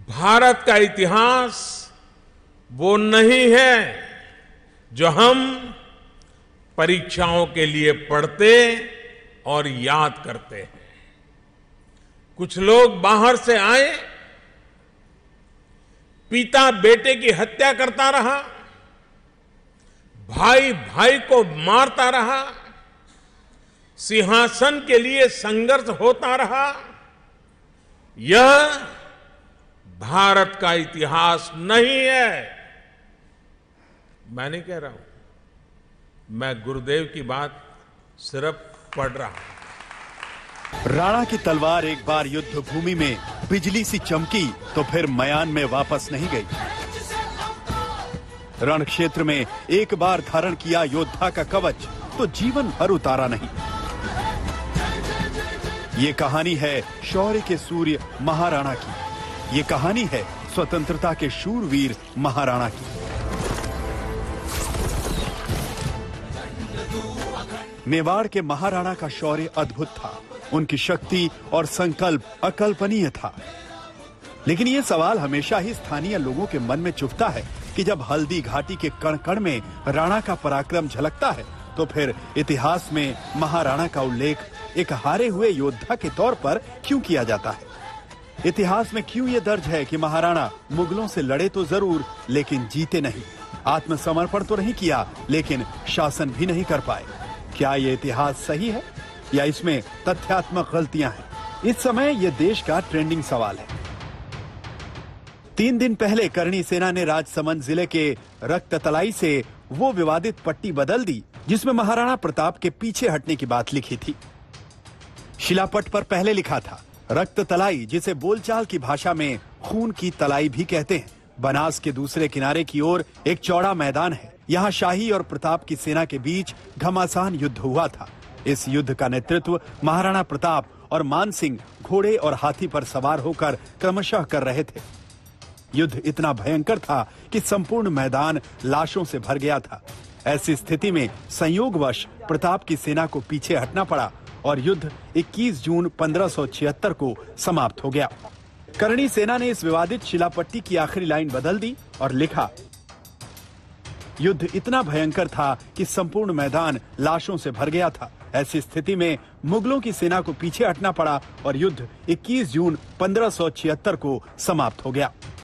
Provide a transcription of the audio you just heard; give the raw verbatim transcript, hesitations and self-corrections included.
भारत का इतिहास वो नहीं है जो हम परीक्षाओं के लिए पढ़ते और याद करते हैं। कुछ लोग बाहर से आए, पिता बेटे की हत्या करता रहा, भाई भाई को मारता रहा, सिंहासन के लिए संघर्ष होता रहा। यह भारत का इतिहास नहीं है। मैं नहीं कह रहा हूं, मैं गुरुदेव की बात सिर्फ पढ़ रहा हूं। राणा की तलवार एक बार युद्ध भूमि में बिजली सी चमकी तो फिर मयान में वापस नहीं गई। रण क्षेत्र में एक बार धारण किया योद्धा का कवच तो जीवन भर उतारा नहीं। ये कहानी है शौर्य के सूर्य महाराणा की। ये कहानी है स्वतंत्रता के शूरवीर महाराणा की। मेवाड़ के महाराणा का शौर्य अद्भुत था। उनकी शक्ति और संकल्प अकल्पनीय था। लेकिन ये सवाल हमेशा ही स्थानीय लोगों के मन में चुभता है कि जब हल्दी घाटी के कण कण में राणा का पराक्रम झलकता है तो फिर इतिहास में महाराणा का उल्लेख एक हारे हुए योद्धा के तौर पर क्यों किया जाता है? इतिहास में क्यों ये दर्ज है कि महाराणा मुगलों से लड़े तो जरूर लेकिन जीते नहीं, आत्मसमर्पण तो नहीं किया लेकिन शासन भी नहीं कर पाए? क्या ये इतिहास सही है या इसमें तथ्यात्मक गलतियां हैं? इस समय ये देश का ट्रेंडिंग सवाल है। तीन दिन पहले करणी सेना ने राजसमंद जिले के रक्ततलाई से वो विवादित पट्टी बदल दी जिसमें महाराणा प्रताप के पीछे हटने की बात लिखी थी। शिलापट पर पहले लिखा था रक्ततलाई, जिसे बोलचाल की भाषा में खून की तलाई भी कहते हैं। बनास के दूसरे किनारे की ओर एक चौड़ा मैदान है। यहाँ शाही और प्रताप की सेना के बीच घमासान युद्ध हुआ था। इस युद्ध का नेतृत्व महाराणा प्रताप और मान सिंह घोड़े और हाथी पर सवार होकर क्रमशः कर रहे थे। युद्ध इतना भयंकर था कि संपूर्ण मैदान लाशों से भर गया था। ऐसी स्थिति में संयोगवश प्रताप की सेना को पीछे हटना पड़ा और युद्ध इक्कीस जून पंद्रह सौ छिहत्तर को समाप्त हो गया। करणी सेना ने इस विवादित शिलापट्टी की आखिरी लाइन बदल दी और लिखा, युद्ध इतना भयंकर था कि संपूर्ण मैदान लाशों से भर गया था। ऐसी स्थिति में मुगलों की सेना को पीछे हटना पड़ा और युद्ध इक्कीस जून पंद्रह सौ छिहत्तर को समाप्त हो गया।